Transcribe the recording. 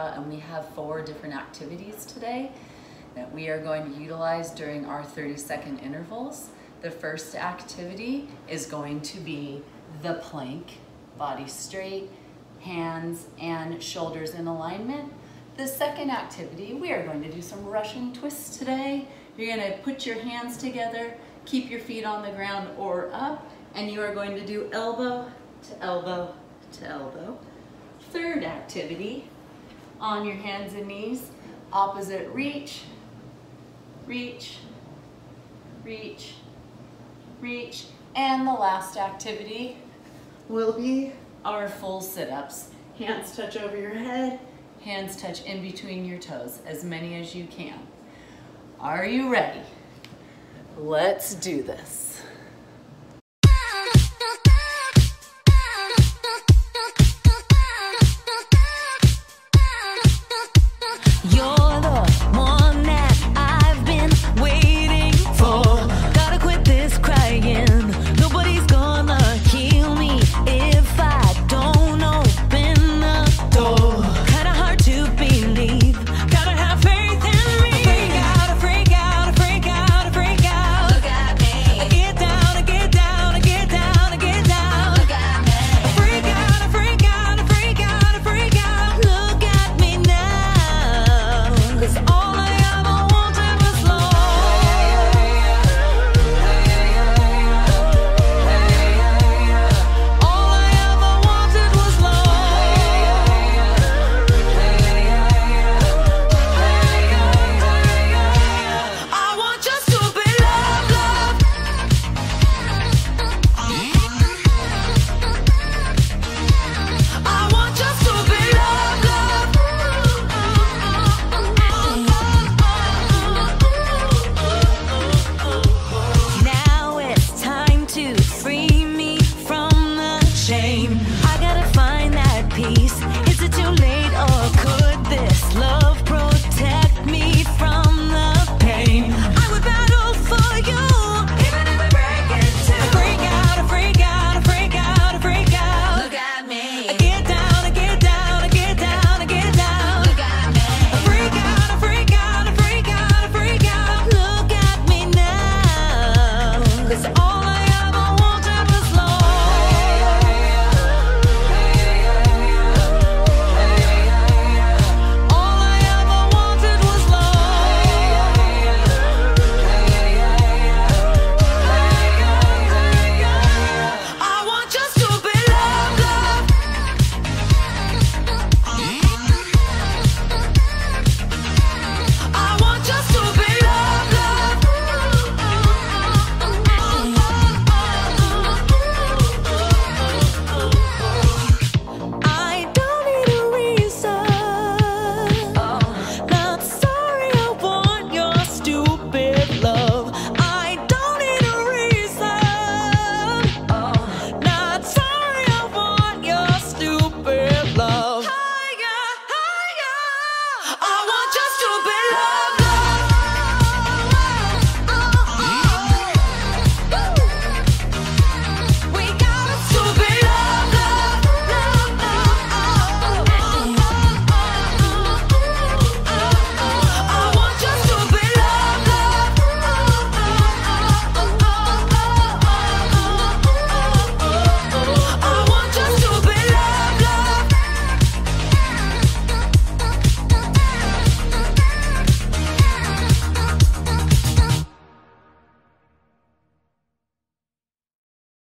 and we have 4 different activities today that we are going to utilize during our 30-second intervals. The first activity is going to be the plank, body straight, hands and shoulders in alignment. The second activity, we are going to do some Russian twists today. You're going to put your hands together, keep your feet on the ground or up, and you are going to do elbow to elbow to elbow. Third activity, on your hands and knees, opposite reach, reach, reach, reach. And the last activity will be our full sit-ups. Hands touch over your head, hands touch in between your toes, as many as you can. Are you ready? Let's do this.